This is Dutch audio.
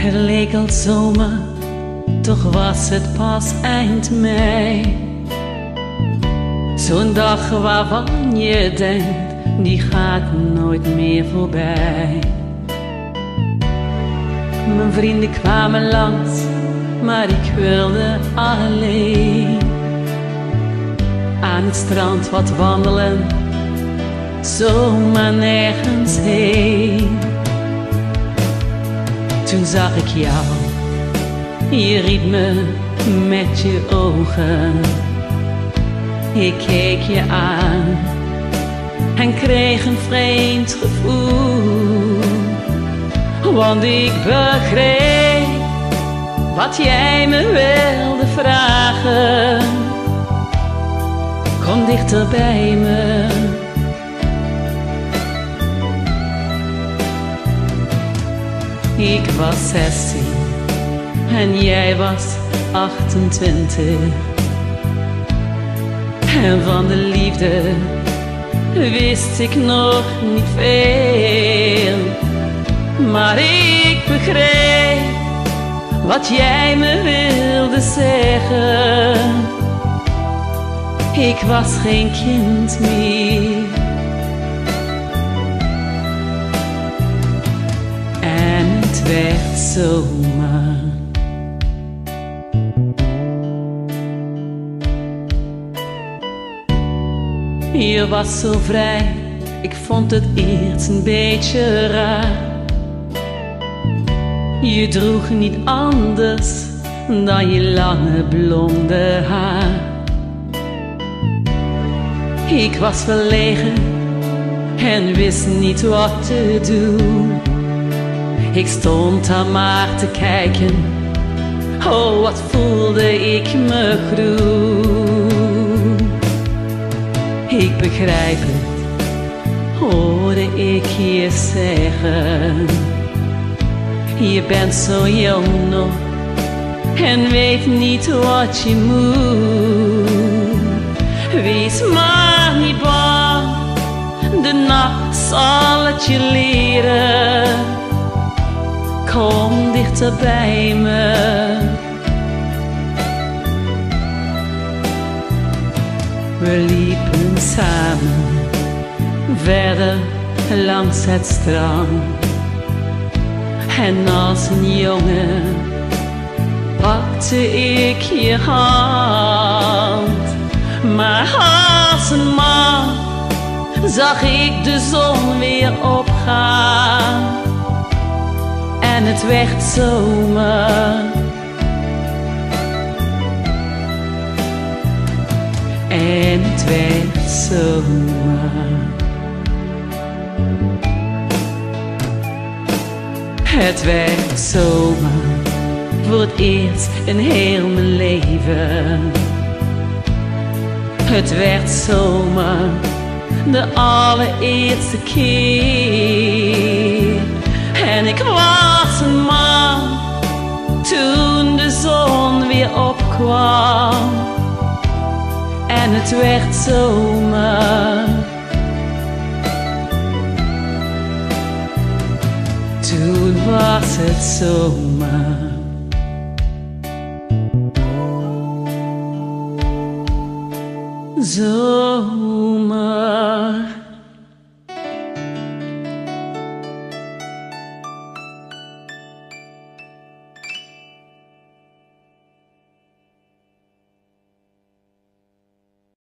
Het leek al zomer, toch was het pas eind mei. Zo'n dag waarvan je denkt, die gaat nooit meer voorbij. Mijn vrienden kwamen langs, maar ik wilde alleen aan het strand wat wandelen, zomaar nergens heen. Toen zag ik jou, je riep me met je ogen. Ik keek je aan en kreeg een vreemd gevoel, want ik begreep wat jij me wilde vragen. Kom dichter bij me. Ik was 16 en jij was 28. En van de liefde wist ik nog niet veel, maar ik begreep wat jij me wilde zeggen. Ik was geen kind meer. En het werd zomer. Je was zo vrij, ik vond het eerst een beetje raar. Je droeg niet anders dan je lange blonde haar. Ik was verlegen en wist niet wat te doen. Ik stond daar maar te kijken, oh wat voelde ik me groen. Ik begrijp het, hoorde ik je zeggen. Je bent zo jong nog en weet niet wat je moet. Wees maar niet bang, de nacht zal het je leren. Kom dichter bij me. We liepen samen verder langs het strand. En als een jongen pakte ik je hand. Maar als een man zag ik de zon weer opgaan. En het werd zomer. En het werd zomer. Het werd zomer, voor het eerst in heel mijn leven. Het werd zomer, de allereerste keer. En ik was een man, toen de zon weer opkwam. En het werd zomer. Toen was het zomer. Zomer.